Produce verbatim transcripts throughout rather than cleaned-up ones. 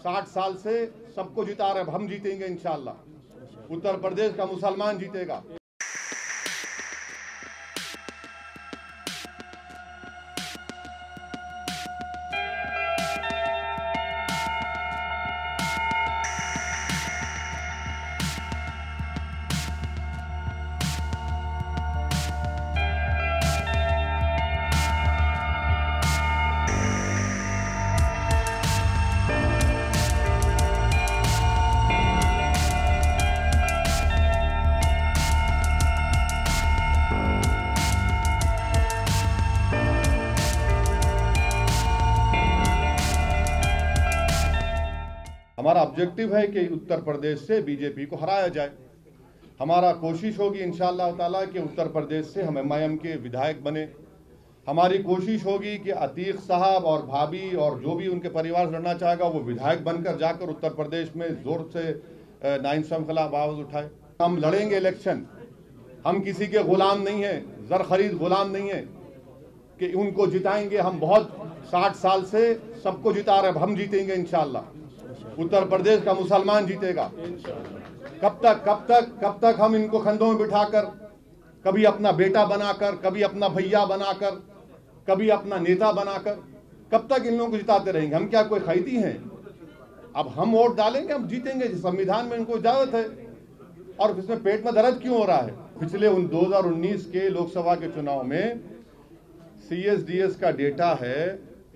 साठ साल से सबको जिता रहे, हम जीतेंगे इंशाअल्लाह। उत्तर प्रदेश का मुसलमान जीतेगा। हमारा ऑब्जेक्टिव है कि उत्तर प्रदेश से बीजेपी को हराया जाए। हमारा कोशिश होगी इंशाअल्लाह ताला कि उत्तर प्रदेश से हम एम आई एम के विधायक बने। हमारी कोशिश होगी कि अतीक साहब और भाभी और जो भी उनके परिवार से लड़ना चाहेगा वो विधायक बनकर जाकर उत्तर प्रदेश में जोर से नाइंसाफी के खिलाफ आवाज उठाए। हम लड़ेंगे इलेक्शन, हम किसी के गुलाम नहीं है, जर खरीद गुलाम नहीं है कि उनको जिताएंगे। हम बहुत साठ साल से सबको जिता रहे, हम जीतेंगे इंशाअल्लाह। उत्तर प्रदेश का मुसलमान जीतेगा। कब तक कब तक कब तक हम इनको कंधों में बिठाकर, कभी अपना बेटा बनाकर, कभी अपना भैया बनाकर, कभी अपना नेता बनाकर, कब तक इन लोगों को जिताते रहेंगे? हम क्या कोई खैदी हैं? अब हम वोट डालेंगे, हम जीतेंगे। संविधान में इनको इजाजत है। और इसमें पेट में दर्द क्यों हो रहा है? पिछले उन दो हजार उन्नीस के लोकसभा के चुनाव में सी एस डी एस का डेटा है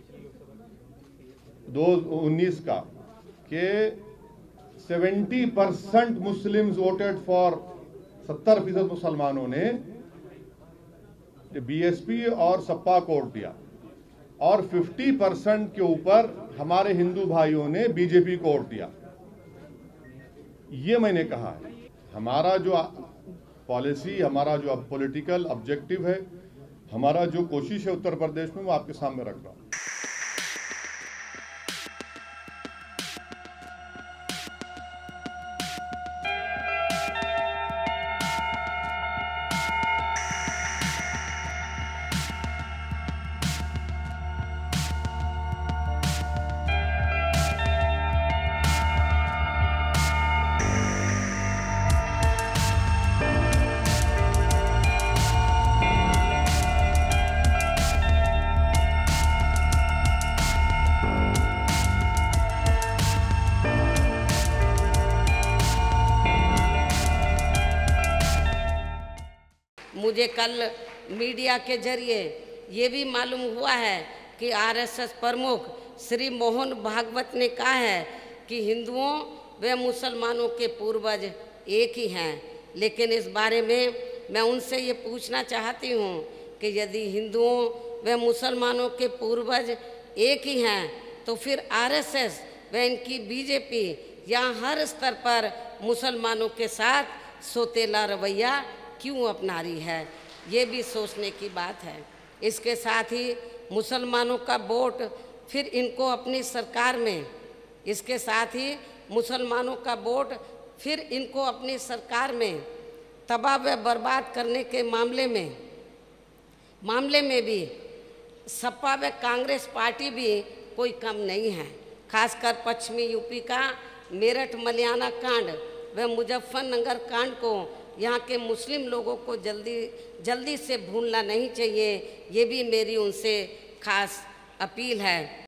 दो उन्नीस का कि सत्तर परसेंट मुस्लिम्स वोटेड फॉर, सत्तर फीसद मुसलमानों ने बी एस पी और सपा को वोट दिया और पचास परसेंट के ऊपर हमारे हिंदू भाइयों ने बीजेपी को वोट दिया। ये मैंने कहा है हमारा जो पॉलिसी, हमारा जो पॉलिटिकल ऑब्जेक्टिव है, हमारा जो कोशिश है उत्तर प्रदेश में, वो आपके सामने रख रहा हूं। मुझे कल मीडिया के जरिए ये भी मालूम हुआ है कि आर एस एस प्रमुख श्री मोहन भागवत ने कहा है कि हिंदुओं व मुसलमानों के पूर्वज एक ही हैं। लेकिन इस बारे में मैं उनसे ये पूछना चाहती हूँ कि यदि हिंदुओं व मुसलमानों के पूर्वज एक ही हैं तो फिर आर एस एस व इनकी बी जे पी यहाँ हर स्तर पर मुसलमानों के साथ सोतेला रवैया क्यों अपना रही है? ये भी सोचने की बात है। इसके साथ ही मुसलमानों का वोट फिर इनको अपनी सरकार में, इसके साथ ही मुसलमानों का वोट फिर इनको अपनी सरकार में तबाह व बर्बाद करने के मामले में मामले में भी सपा व कांग्रेस पार्टी भी कोई कम नहीं है। खासकर पश्चिमी यूपी का मेरठ मलियाना कांड व मुजफ्फरनगर कांड को यहाँ के मुस्लिम लोगों को जल्दी जल्दी से भूलना नहीं चाहिए। ये भी मेरी उनसे खास अपील है।